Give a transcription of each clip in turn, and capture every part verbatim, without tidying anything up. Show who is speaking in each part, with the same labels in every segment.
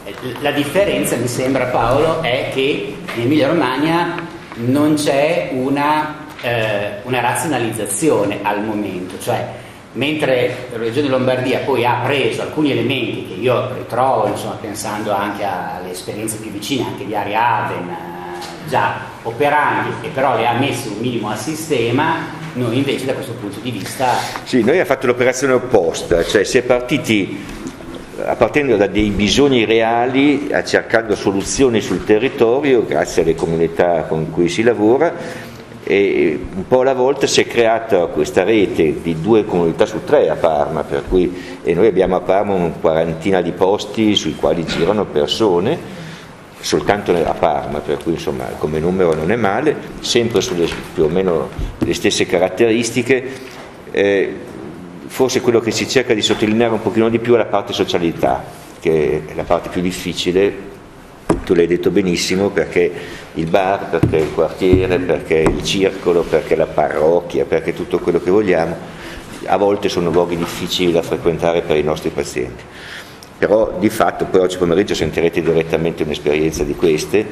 Speaker 1: La differenza, mi sembra, Paolo, è che in Emilia Romagna non c'è una, eh, una razionalizzazione al momento, cioè mentre la Regione Lombardia poi ha preso alcuni elementi che io ritrovo, insomma, pensando anche alle esperienze più vicine, anche di Ariaden, eh, già operanti, e però le ha messe un minimo a sistema, noi invece da questo punto di vista...
Speaker 2: Sì, noi abbiamo fatto l'operazione opposta, cioè si è partiti partendo da dei bisogni reali, cercando soluzioni sul territorio grazie alle comunità con cui si lavora, e un po' alla volta si è creata questa rete di due comunità su tre a Parma, per cui, e noi abbiamo a Parma una quarantina di posti sui quali girano persone, soltanto a Parma, per cui insomma come numero non è male, sempre sulle più o meno le stesse caratteristiche. Eh, Forse quello che si cerca di sottolineare un pochino di più è la parte socialità, che è la parte più difficile, tu l'hai detto benissimo, perché il bar, perché il quartiere, perché il circolo, perché la parrocchia, perché tutto quello che vogliamo, a volte sono luoghi difficili da frequentare per i nostri pazienti. Però di fatto poi oggi pomeriggio sentirete direttamente un'esperienza di queste.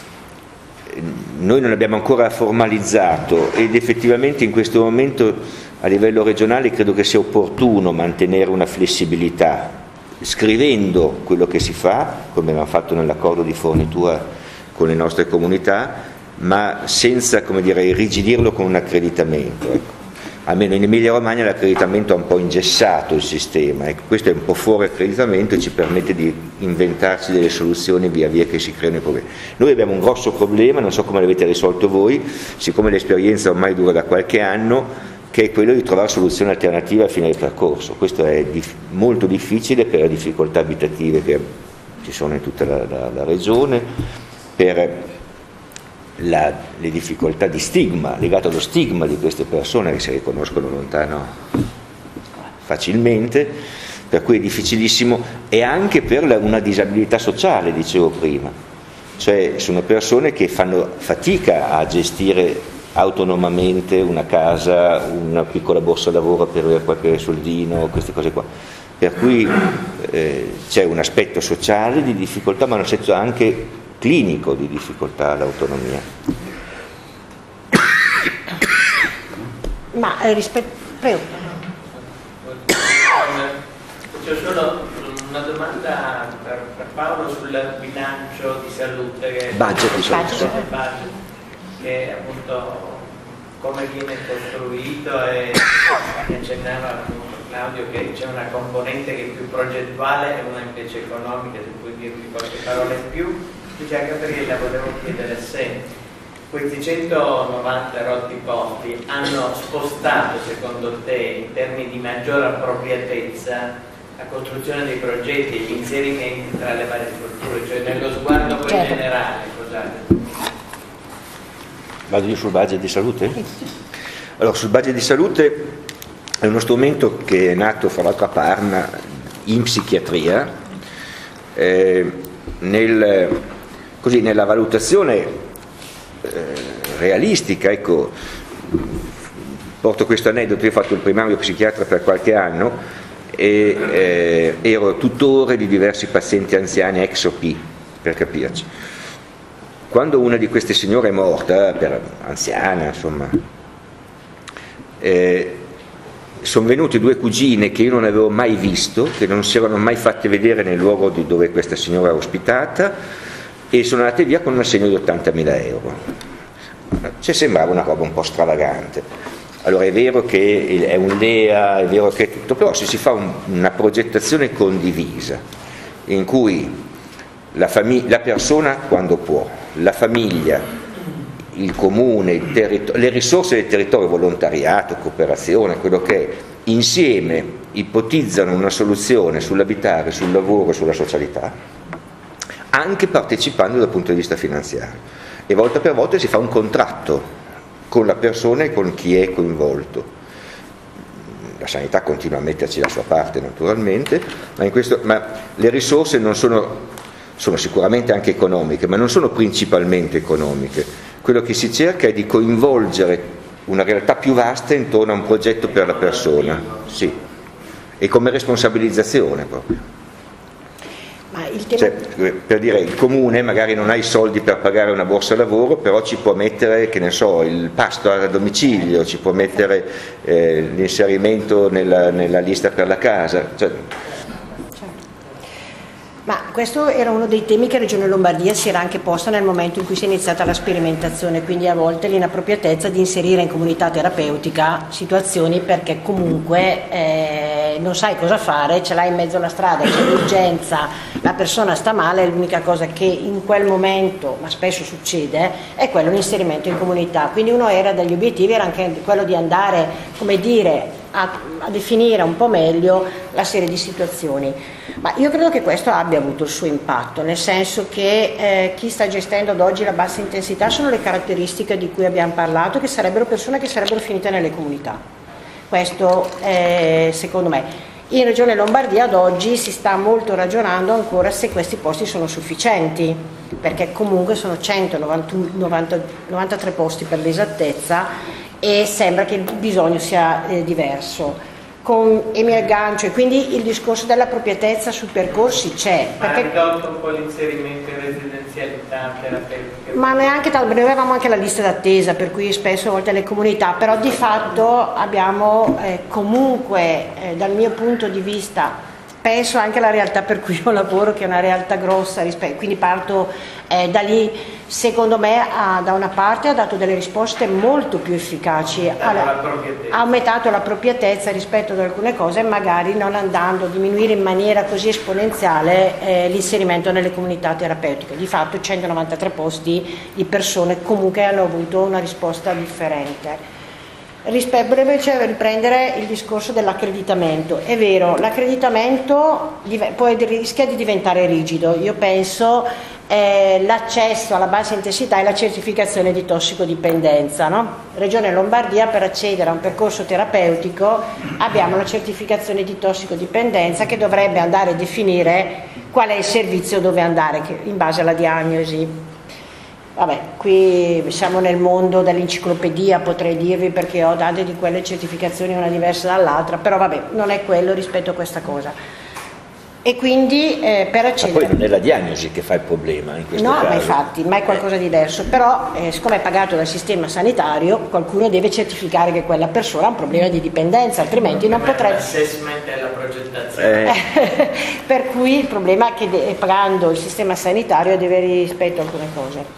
Speaker 2: Noi non abbiamo ancora formalizzato ed effettivamente in questo momento a livello regionale credo che sia opportuno mantenere una flessibilità, scrivendo quello che si fa, come abbiamo fatto nell'accordo di fornitura con le nostre comunità, ma senza, come dire, irrigidirlo con un accreditamento. Ecco. Almeno in Emilia Romagna l'accreditamento ha un po' ingessato il sistema, ecco. Questo è un po' fuori accreditamento e ci permette di inventarci delle soluzioni via via che si creano i problemi. Noi abbiamo un grosso problema, non so come l'avete risolto voi, siccome l'esperienza ormai dura da qualche anno, che è quello di trovare soluzioni alternative a fine del percorso. Questo è dif- molto difficile per le difficoltà abitative che ci sono in tutta la, la, la regione, per la, le difficoltà di stigma, legate allo stigma di queste persone che si riconoscono lontano facilmente, per cui è difficilissimo, e anche per la, una disabilità sociale, dicevo prima, cioè sono persone che fanno fatica a gestire autonomamente una casa, una piccola borsa lavoro per avere qualche soldino, queste cose qua. Per cui eh, c'è un aspetto sociale di difficoltà, ma un aspetto anche clinico di difficoltà all'autonomia.
Speaker 3: Ma eh, rispetto... Prego.
Speaker 4: C'è solo una domanda per, per Paolo sul bilancio di salute. Che
Speaker 2: Budget di salute.
Speaker 4: Budget. Che appunto come viene costruito, e mi accennava appunto Claudio che c'è una componente che è più progettuale e una invece economica, se puoi dirmi qualche parola in più, dice anche perché la volevo chiedere se questi centonovanta rotti posti hanno spostato secondo te in termini di maggior appropriatezza la costruzione dei progetti e gli inserimenti tra le varie strutture, cioè nello sguardo poi
Speaker 3: certo.
Speaker 4: generale, scusate.
Speaker 2: Vado io sul budget di salute? Allora, sul budget di salute è uno strumento che è nato fra l'altro a Parma in psichiatria, eh, nel, così, nella valutazione eh, realistica, ecco, porto questo aneddoto, io ho fatto il primario psichiatra per qualche anno e eh, ero tutore di diversi pazienti anziani ex O P, per capirci. Quando una di queste signore è morta, per anziana insomma, eh, sono venute due cugine che io non avevo mai visto, che non si erano mai fatte vedere nel luogo di dove questa signora era ospitata, e sono andate via con un assegno di ottantamila euro. Ci sembrava una roba un po' stravagante. Allora è vero che è un L E A, è vero che è tutto, però se si fa un, una progettazione condivisa in cui la, famig- la persona quando può, la famiglia, il comune, il territorio, le risorse del territorio, volontariato, cooperazione, quello che è, insieme ipotizzano una soluzione sull'abitare, sul lavoro e sulla socialità, anche partecipando dal punto di vista finanziario. E volta per volta si fa un contratto con la persona e con chi è coinvolto. La sanità continua a metterci la sua parte naturalmente, ma, in questo, ma le risorse non sono, sono sicuramente anche economiche, ma non sono principalmente economiche. Quello che si cerca è di coinvolgere una realtà più vasta intorno a un progetto per la persona, sì, e come responsabilizzazione proprio.
Speaker 3: Ma il tema...
Speaker 2: cioè, per dire, il comune magari non ha i soldi per pagare una borsa lavoro, però ci può mettere, che ne so, il pasto a domicilio, ci può mettere eh, l'inserimento nella, nella lista per la casa, cioè,
Speaker 3: ma questo era uno dei temi che Regione Lombardia si era anche posta nel momento in cui si è iniziata la sperimentazione, quindi a volte l'inappropriatezza di inserire in comunità terapeutica situazioni perché comunque eh, non sai cosa fare, ce l'hai in mezzo alla strada, c'è l'urgenza, la persona sta male, l'unica cosa che in quel momento, ma spesso succede, è quello l'inserimento in comunità. Quindi uno era degli obiettivi, era anche quello di andare, come dire, A, a definire un po' meglio la serie di situazioni, ma io credo che questo abbia avuto il suo impatto, nel senso che eh, chi sta gestendo ad oggi la bassa intensità sono le caratteristiche di cui abbiamo parlato, che sarebbero persone che sarebbero finite nelle comunità. Questo è, secondo me. In Regione Lombardia ad oggi si sta molto ragionando ancora se questi posti sono sufficienti, perché comunque sono centonovantatré posti per l'esattezza e sembra che il bisogno sia eh, diverso. Con, e mi aggancio, e quindi il discorso dell'appropriatezza sui percorsi c'è.
Speaker 4: Ma ha ridotto un po' l'inserimento in residenzialità terapeutica?
Speaker 3: Ma neanche tal, noi avevamo anche la lista d'attesa, per cui spesso a volte le comunità, però di fatto abbiamo eh, comunque, eh, dal mio punto di vista, penso anche alla realtà per cui io lavoro, che è una realtà grossa, quindi parto eh, da lì, secondo me ha, da una parte ha dato delle risposte molto più efficaci, ha, ha aumentato l'appropriatezza rispetto ad alcune cose, magari non andando a diminuire in maniera così esponenziale eh, l'inserimento nelle comunità terapeutiche. Di fatto centonovantatré posti di persone comunque hanno avuto una risposta differente. Vorrei invece riprendere il discorso dell'accreditamento. È vero, l'accreditamento poi rischia di diventare rigido. Io penso eh, l'accesso alla bassa intensità e la certificazione di tossicodipendenza, no? Regione Lombardia, per accedere a un percorso terapeutico abbiamo la certificazione di tossicodipendenza che dovrebbe andare a definire qual è il servizio dove andare in base alla diagnosi. Vabbè, qui siamo nel mondo dell'enciclopedia, potrei dirvi, perché ho tante di quelle certificazioni una diversa dall'altra, però vabbè, non è quello rispetto a questa cosa. E quindi eh, per accedere...
Speaker 2: Ma poi non è la diagnosi che fa il problema in questo
Speaker 3: no,
Speaker 2: caso.
Speaker 3: No, ma infatti, ma è qualcosa di diverso. Però, eh, siccome è pagato dal sistema sanitario, qualcuno deve certificare che quella persona ha un problema di dipendenza, altrimenti non potrebbe...
Speaker 4: L'assessment e la progettazione.
Speaker 3: Eh. Per cui il problema è che de- pagando il sistema sanitario deve rispetto a alcune cose.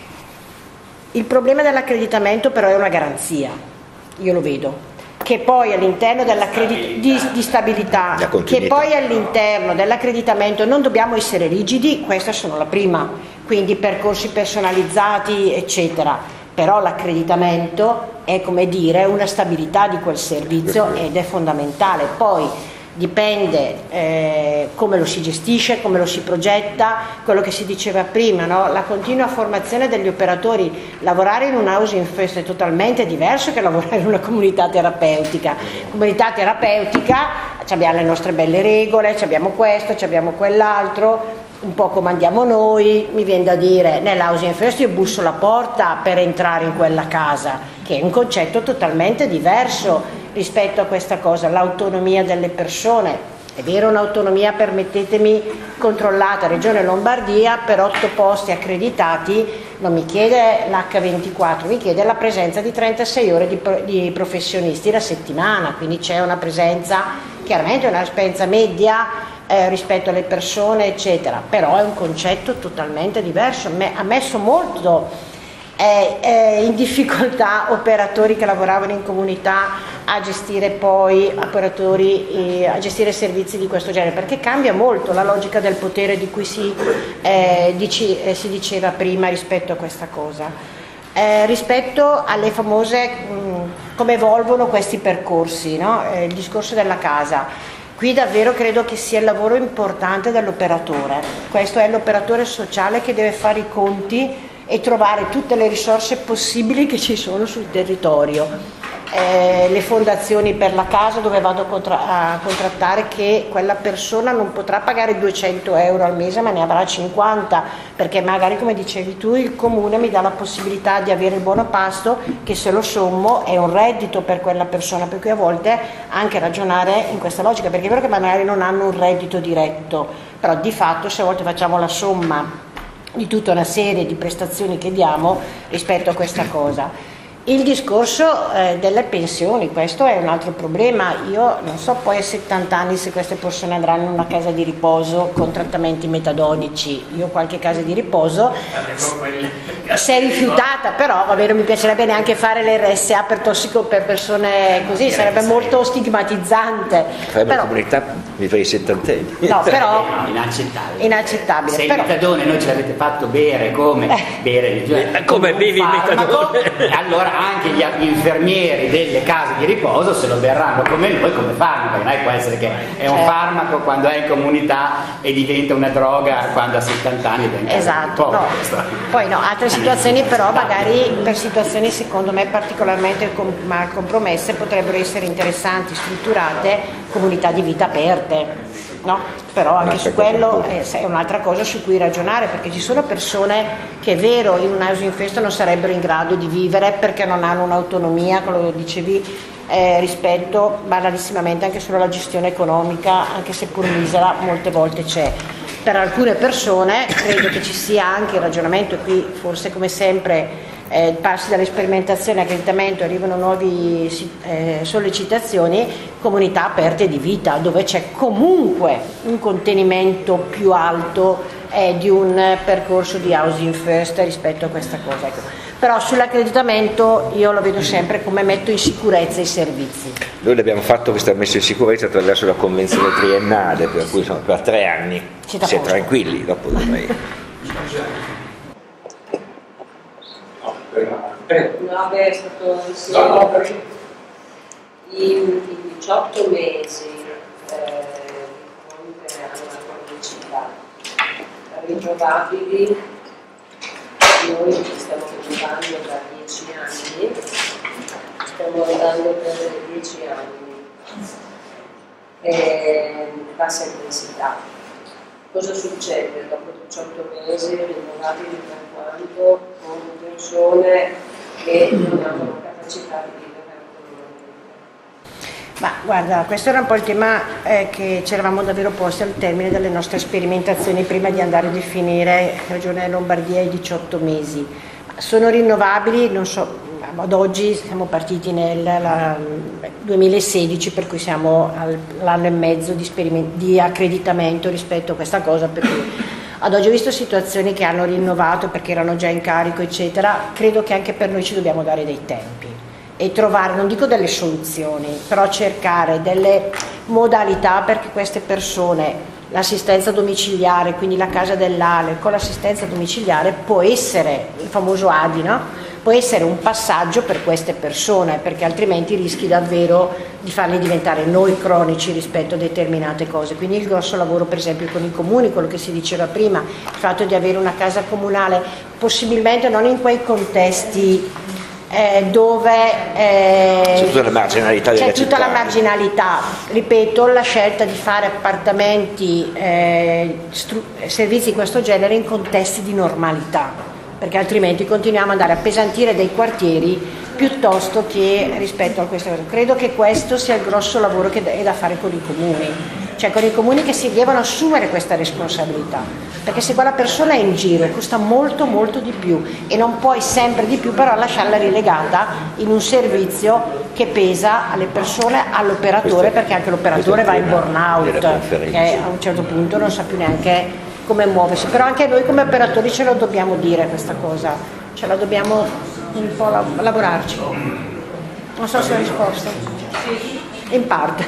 Speaker 3: Il problema dell'accreditamento però è una garanzia, io lo vedo, che poi all'interno dell'accreditamento di, di stabilità, che poi all'interno dell'accreditamento non dobbiamo essere rigidi, questa sono la prima, quindi percorsi personalizzati eccetera, però l'accreditamento è, come dire, una stabilità di quel servizio ed è fondamentale. Poi dipende eh, come lo si gestisce, come lo si progetta, quello che si diceva prima, no? La continua formazione degli operatori. Lavorare in un housing first è totalmente diverso che lavorare in una comunità terapeutica. Comunità terapeutica abbiamo le nostre belle regole, abbiamo questo, abbiamo quell'altro, un po' come andiamo noi. Mi viene da dire, nell'housing first io busso la porta per entrare in quella casa, che è un concetto totalmente diverso rispetto a questa cosa, l'autonomia delle persone. È vero, un'autonomia, permettetemi, controllata. Regione Lombardia per otto posti accreditati non mi chiede l'acca ventiquattro, mi chiede la presenza di trentasei ore di, di professionisti la settimana, quindi c'è una presenza, chiaramente una presenza media eh, rispetto alle persone eccetera, però è un concetto totalmente diverso. Ha messo molto È, è in difficoltà operatori che lavoravano in comunità a gestire poi operatori eh, a gestire servizi di questo genere, perché cambia molto la logica del potere di cui si, eh, dici, eh, si diceva prima rispetto a questa cosa, eh, rispetto alle famose mh, come evolvono questi percorsi, no? Eh, il discorso della casa. Qui davvero credo che sia il lavoro importante dell'operatore. Questo è l'operatore sociale che deve fare i conti e trovare tutte le risorse possibili che ci sono sul territorio. Eh, le fondazioni per la casa dove vado a, contra- a contrattare, che quella persona non potrà pagare duecento euro al mese ma ne avrà cinquanta, perché magari, come dicevi tu, il comune mi dà la possibilità di avere il buono pasto, che se lo sommo è un reddito per quella persona, per cui a volte anche ragionare in questa logica, perché è vero che magari non hanno un reddito diretto, però di fatto se a volte facciamo la somma di tutta una serie di prestazioni che diamo rispetto a questa cosa. Il discorso eh, delle pensioni, questo è un altro problema. Io non so poi a settanta anni se queste persone andranno in una casa di riposo con trattamenti metadonici. Io qualche casa di riposo si è rifiutata, però va bene, mi piacerebbe neanche fare l'R S A per tossico per persone così, sarebbe molto stigmatizzante.
Speaker 2: Fare
Speaker 3: però,
Speaker 2: una comunità per i settantenni.
Speaker 3: No, però
Speaker 1: inaccettabile.
Speaker 3: inaccettabile.
Speaker 1: Se
Speaker 3: però,
Speaker 1: il metadone noi ce l'avete fatto bere come
Speaker 3: eh,
Speaker 1: bere cioè,
Speaker 2: come bevi il metadone,
Speaker 1: allora anche gli infermieri delle case di riposo se lo berranno come noi come farmaco. Non può essere che è un
Speaker 3: certo.
Speaker 1: farmaco quando è in comunità e diventa una droga quando ha settanta anni.
Speaker 3: Esatto, no. Poi no, altre situazioni però magari per situazioni secondo me particolarmente com- mal compromesse potrebbero essere interessanti, strutturate, comunità di vita aperte. No, però anche su quello è, è un'altra cosa su cui ragionare, perché ci sono persone che è vero in un housing first non sarebbero in grado di vivere perché non hanno un'autonomia, come lo dicevi, eh, rispetto banalissimamente anche solo alla gestione economica, anche se pur misera molte volte c'è. Per alcune persone credo che ci sia anche il ragionamento, e qui forse come sempre Eh, passi dalle sperimentazioni all'accreditamento, arrivano nuove eh, sollecitazioni, comunità aperte di vita dove c'è comunque un contenimento più alto eh, di un percorso di housing first rispetto a questa cosa. Ecco. Però sull'accreditamento io lo vedo sempre come metto in sicurezza i servizi.
Speaker 2: Noi l'abbiamo fatto questa messa in sicurezza attraverso la convenzione triennale, per cui insomma, per tre anni si è tranquilli, dopo dovrei...
Speaker 5: No, beh, è stato insieme in diciotto mesi eh, di fronte alla cronicità rinnovabili. Noi ci stiamo occupando da dieci anni, stiamo andando per dieci anni, e bassa intensità. Cosa succede dopo diciotto mesi rinnovabili per quanto con persone che non hanno capacità di vivere autonomamente?
Speaker 3: Ma guarda, questo era un po' il tema eh, che ci eravamo davvero posti al termine delle nostre sperimentazioni prima di andare a definire Regione Lombardia i diciotto mesi. Sono rinnovabili, non so, ad oggi siamo partiti nel la, duemilasedici, per cui siamo all'anno e mezzo di, di accreditamento rispetto a questa cosa, per cui ad oggi ho visto situazioni che hanno rinnovato perché erano già in carico eccetera. Credo che anche per noi ci dobbiamo dare dei tempi e trovare, non dico delle soluzioni, però cercare delle modalità perché queste persone, l'assistenza domiciliare, quindi la casa dell'A L E con l'assistenza domiciliare può essere il famoso A D I, no? Può essere un passaggio per queste persone, perché altrimenti rischi davvero di farli diventare noi cronici rispetto a determinate cose. Quindi il grosso lavoro per esempio con i comuni, quello che si diceva prima, il fatto di avere una casa comunale, possibilmente non in quei contesti eh, dove eh,
Speaker 2: c'è tutta la marginalità della
Speaker 3: c'è tutta
Speaker 2: città.
Speaker 3: la marginalità, ripeto, la scelta di fare appartamenti, eh, servizi di questo genere in contesti di normalità, perché altrimenti continuiamo ad andare a appesantire dei quartieri piuttosto che rispetto a queste cose. Credo che questo sia il grosso lavoro che è da fare con i comuni, cioè con i comuni che si devono assumere questa responsabilità, perché se quella persona è in giro costa molto molto di più e non puoi sempre di più però lasciarla rilegata in un servizio che pesa alle persone, all'operatore, perché anche l'operatore va in burnout, che a un certo punto non sa più neanche come muoversi, però anche noi come operatori ce lo dobbiamo dire questa cosa, ce la dobbiamo un po' lavorarci. Non so se ho risposto. In parte.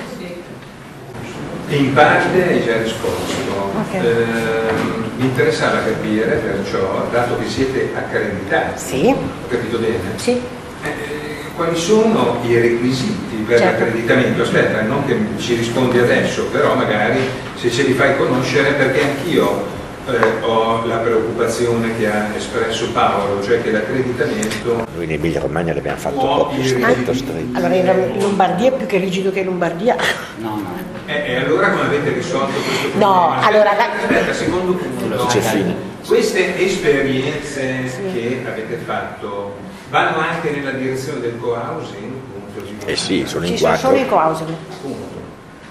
Speaker 6: In parte hai già risposto.
Speaker 3: Okay.
Speaker 6: Eh, mi interessava capire perciò, dato che siete accreditati,
Speaker 3: Sì.
Speaker 6: ho capito bene?
Speaker 3: Sì.
Speaker 6: Eh, quali sono i requisiti per
Speaker 3: Certo.
Speaker 6: l'accreditamento? Aspetta, non che ci rispondi adesso, però magari se ce li fai conoscere, perché anch'io eh, ho la preoccupazione che ha espresso Paolo, cioè che l'accreditamento...
Speaker 2: Noi in Emilia Romagna l'abbiamo fatto
Speaker 6: può
Speaker 2: proprio
Speaker 6: ir-
Speaker 2: stretto stretto.
Speaker 3: Allora in Lombardia è più che rigido che in Lombardia.
Speaker 1: No, no.
Speaker 6: Eh, e allora come avete risolto questo problema?
Speaker 3: No,
Speaker 6: Aspetta,
Speaker 3: allora la-
Speaker 6: aspetta, secondo punto,
Speaker 2: C'è fine.
Speaker 6: queste esperienze che avete fatto vanno anche nella direzione del co-housing? Punto,
Speaker 2: Eh sì, sono in
Speaker 3: Ci sono
Speaker 2: quattro.
Speaker 3: solo i co-housing.
Speaker 6: Punto.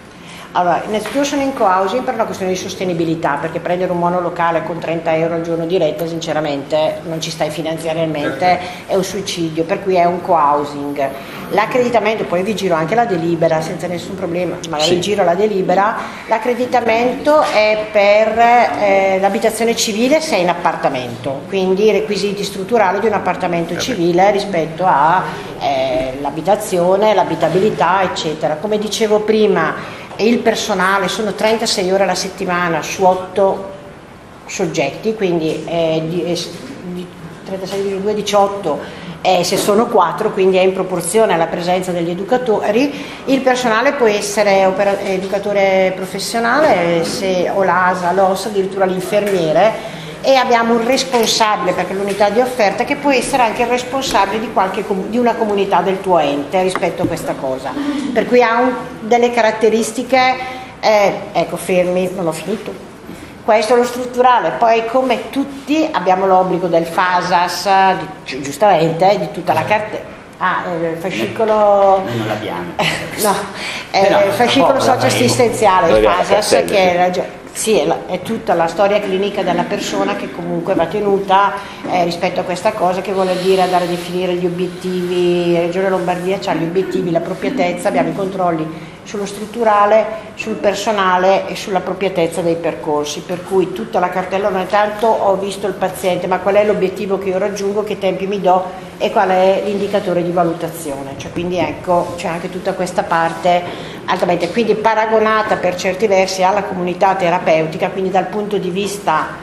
Speaker 3: Allora, innanzitutto sono in co-housing per una questione di sostenibilità, perché prendere un monolocale con trenta euro al giorno di retta sinceramente non ci stai finanziariamente, è un suicidio, per cui è un co-housing. L'accreditamento, poi vi giro anche la delibera senza nessun problema, magari sì. Giro la delibera, l'accreditamento è per eh, l'abitazione civile se è in appartamento, quindi i requisiti strutturali di un appartamento civile rispetto all'abitazione, eh, l'abitabilità eccetera. Come dicevo prima, il personale sono trentasei ore alla settimana su otto soggetti, quindi eh, di, eh, di trentasei virgola due, diciotto eh, se sono quattro, quindi è in proporzione alla presenza degli educatori. Il personale può essere opera, educatore professionale, se o l'A S A, l'O S, addirittura l'infermiere, e abbiamo un responsabile, perché l'unità di offerta, che può essere anche il responsabile di, qualche, di una comunità del tuo ente rispetto a questa cosa, per cui ha un, delle caratteristiche, eh, ecco fermi, non ho finito, questo è lo strutturale. Poi come tutti abbiamo l'obbligo del FASAS, di, giustamente, di tutta la cartella. Ah, il fascicolo.
Speaker 1: Noi non l'abbiamo.
Speaker 3: No, è no, il fascicolo socio-assistenziale, il FASAS, che è la, sì, è, la, è tutta la storia clinica della persona che comunque va tenuta eh, rispetto a questa cosa, che vuole dire andare a definire gli obiettivi. Regione Lombardia ha gli obiettivi, l'appropriatezza, abbiamo i controlli sullo strutturale, sul personale e sull'appropriatezza dei percorsi, per cui tutta la cartella non è tanto ho visto il paziente, ma qual è l'obiettivo che io raggiungo, che tempi mi do e qual è l'indicatore di valutazione, cioè, quindi ecco c'è anche tutta questa parte altamente, quindi paragonata per certi versi alla comunità terapeutica, quindi dal punto di vista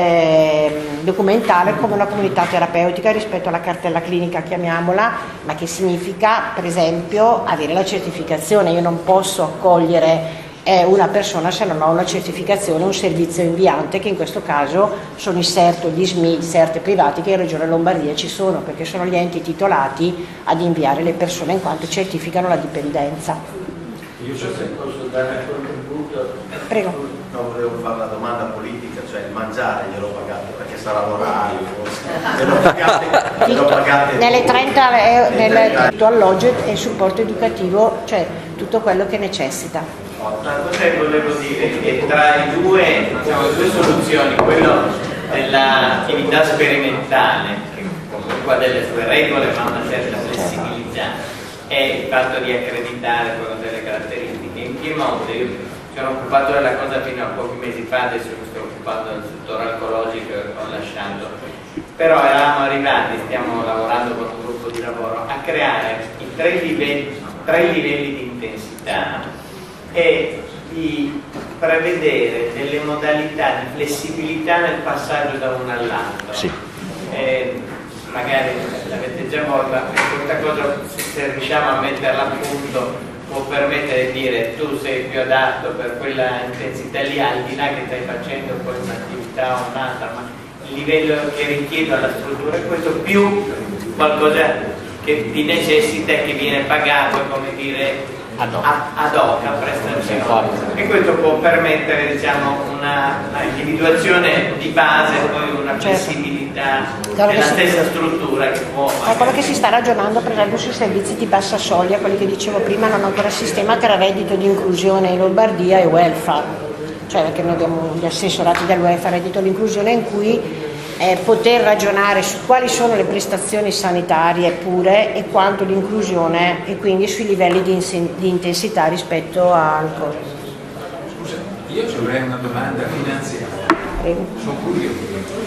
Speaker 3: Eh, documentale come una comunità terapeutica rispetto alla cartella clinica, chiamiamola, ma che significa per esempio avere la certificazione. Io non posso accogliere eh, una persona se non ho una certificazione, un servizio inviante, che in questo caso sono i SERT o gli S M I, SERT privati, che in Regione Lombardia ci sono, perché sono gli enti titolati ad inviare le persone in quanto certificano la dipendenza.
Speaker 7: Io se posso dare un contributo.
Speaker 3: Prego.
Speaker 7: No, volevo fare una domanda politica, cioè il mangiare glielo pagate, perché sarà l'orario, glielo pagate, glielo pagate
Speaker 3: nelle trenta euro, nel tutto alloggio e supporto educativo, cioè tutto quello che necessita.
Speaker 4: Una cosa che volevo dire è che tra i due, diciamo, le due soluzioni, quello dell'attività sperimentale, che comunque ha delle sue regole ma una certa flessibilità, e il fatto di accreditare con delle caratteristiche. In Piemonte io mi sono occupato della cosa fino a pochi mesi fa, adesso mi sto occupando del settore oncologico e ho lasciato, però eravamo arrivati, stiamo lavorando con un gruppo di lavoro a creare i tre livelli, tre livelli di intensità e di prevedere delle modalità di flessibilità nel passaggio da uno all'altro.
Speaker 2: Sì.
Speaker 4: Eh, magari l'avete già volta, questa cosa se riusciamo a metterla a punto può permettere di dire tu sei più adatto per quella intensità lì, al di là che stai facendo poi un'attività o un'altra, ma il livello che richiede alla struttura è questo, più qualcosa che ti necessita e che viene pagato, come dire, ad hoc, ad hoc a prestazione, e questo può permettere, diciamo, una, una individuazione di base e poi una flessibilità della stessa struttura che può.
Speaker 3: È quello che si sta ragionando per esempio sui servizi di bassa soglia, quelli che dicevo prima, non ancora sistema tra reddito di inclusione in Lombardia e welfare, cioè perché noi abbiamo gli assessorati del welfare, reddito di inclusione, in cui Eh, poter ragionare su quali sono le prestazioni sanitarie pure e quanto l'inclusione, e quindi sui livelli di, di intensità rispetto al corpo.
Speaker 6: Scusa, io avrei una domanda finanziaria.
Speaker 3: Prego.
Speaker 6: Sono curioso.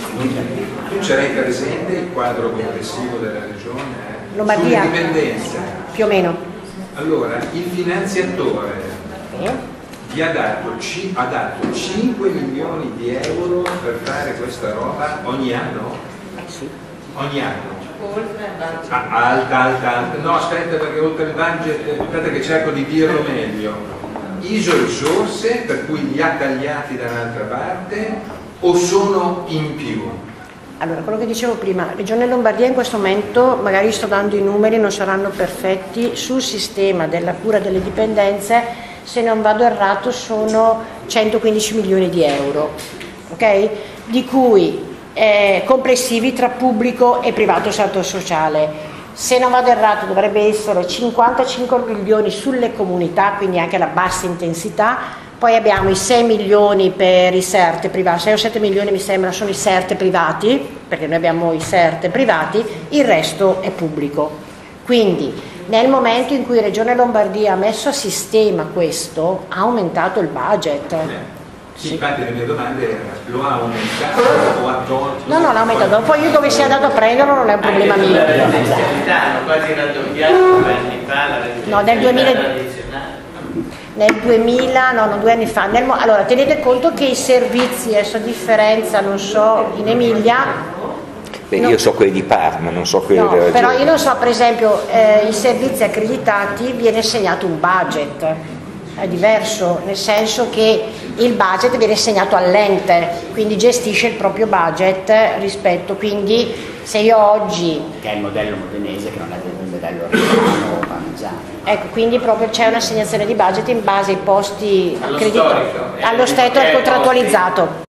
Speaker 6: Tu ce l'hai presente il quadro complessivo della regione? Eh?
Speaker 3: Lombardia?
Speaker 6: Sulle dipendenze.
Speaker 3: Più o meno.
Speaker 6: Allora, il finanziatore
Speaker 3: Eh?
Speaker 6: gli ha dato, ha dato cinque milioni di euro per fare questa roba ogni anno?
Speaker 3: Sì.
Speaker 6: Ogni anno? Ah, alta, alta, alta. No, aspetta, perché oltre il budget, aspetta che cerco di dirlo meglio. Iso risorse, per cui li ha tagliati da un'altra parte, o sono in più?
Speaker 3: Allora, quello che dicevo prima, Regione Lombardia in questo momento, magari sto dando i numeri, non saranno perfetti, sul sistema della cura delle dipendenze, se non vado errato, sono centoquindici milioni di euro, ok? Di cui eh, complessivi tra pubblico e privato stato sociale. se non vado errato dovrebbe essere cinquantacinque milioni sulle comunità, quindi anche la bassa intensità, poi abbiamo i sei milioni per i serte privati, sei o sette milioni mi sembra sono i serte privati, perché noi abbiamo i serte privati, il resto è pubblico. Quindi nel momento in cui Regione Lombardia ha messo a sistema questo, ha aumentato il budget.
Speaker 6: Sì, infatti le mie domande erano, lo ha aumentato o ha tolto?
Speaker 3: No, no, l'ha aumentato, poi io dove sia andato a prenderlo non è un problema mio.
Speaker 4: La residenzialità hanno quasi raddoppiato due anni fa la residenzialità
Speaker 3: No, nel duemila
Speaker 4: tradizionale.
Speaker 3: Nel duemila, no, non due anni fa, nel, allora tenete conto che i servizi, adesso a differenza, non so, in Emilia...
Speaker 2: Beh,
Speaker 3: no,
Speaker 2: io so quelli di Parma, non so quelli
Speaker 3: no,
Speaker 2: della Regione.
Speaker 3: però io non so, per esempio, eh, i servizi accreditati viene assegnato un budget, è diverso, nel senso che il budget viene assegnato all'ente, quindi gestisce il proprio budget rispetto, quindi se io oggi...
Speaker 1: Che è il modello modenese, che non è il modello romano o parmigiano.
Speaker 3: Ecco, quindi proprio c'è un'assegnazione di budget in base ai posti
Speaker 4: Allo
Speaker 3: accreditati,
Speaker 4: storico,
Speaker 3: allo stato
Speaker 4: eh,
Speaker 3: contrattualizzato.